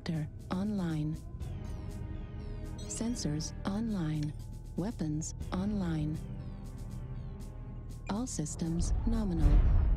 Reactor online. Sensors online. Weapons online. All systems nominal.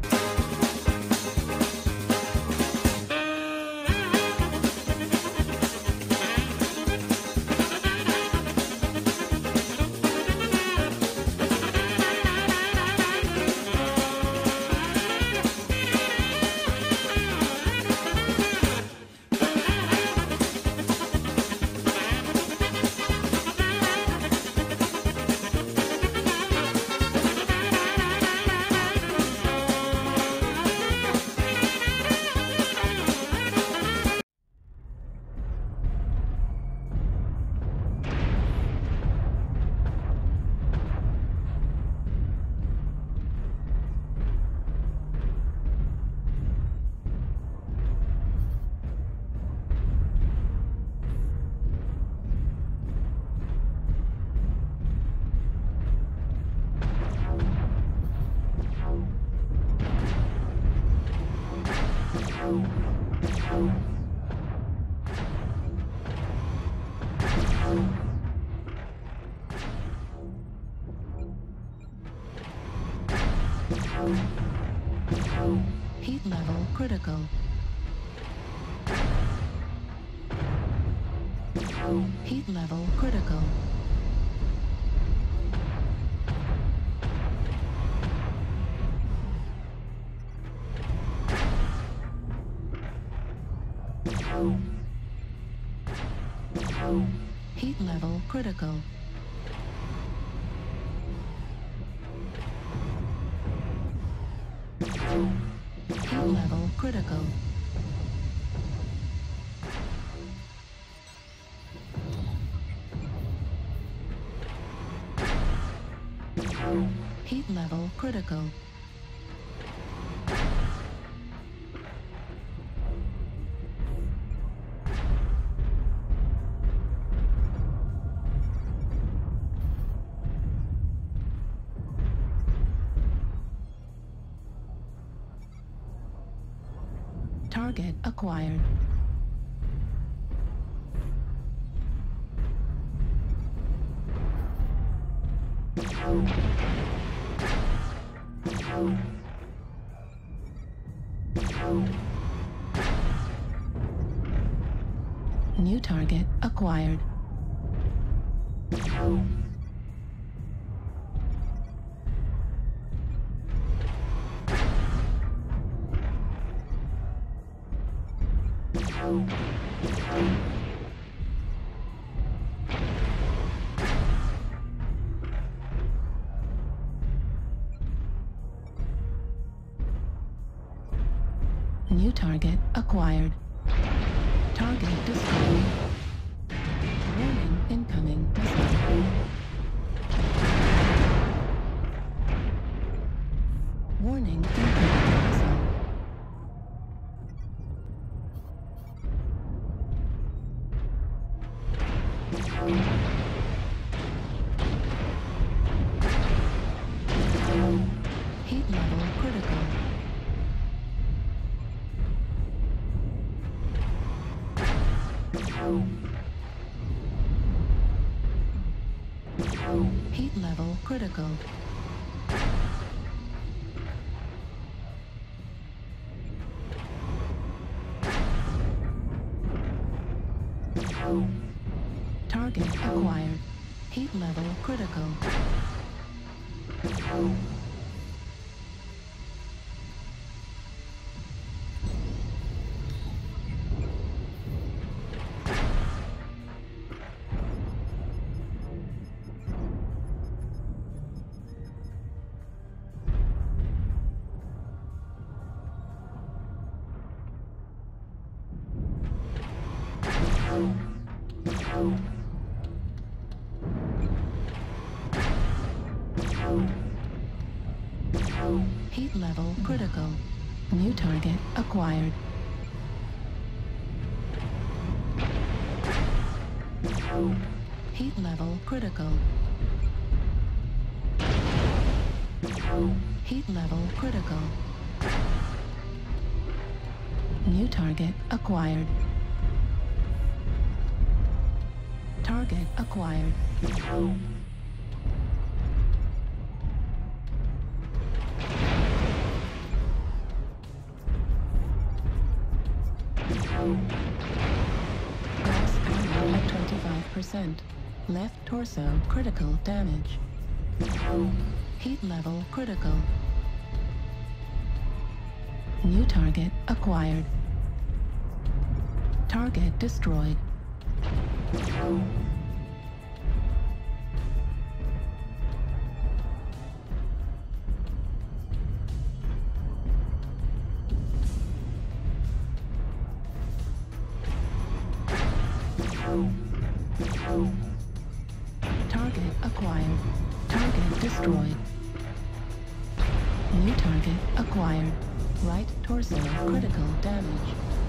Heat level critical. Heat level critical. Heat level critical. Heat level critical. Heat level critical. Target acquired. New target acquired. New target acquired. Target destroyed. Warning incoming missile. Warning incoming missile. Heat level critical. Heat level critical. Target acquired. Heat level critical. Heat level critical. New target acquired. Heat level critical. Heat level critical. New target acquired. Target acquired. Gas ammo at 25%. Left torso critical damage. Heat level critical. New target acquired. Target destroyed. Target acquired. Target destroyed. New target acquired. Right torso critical damage.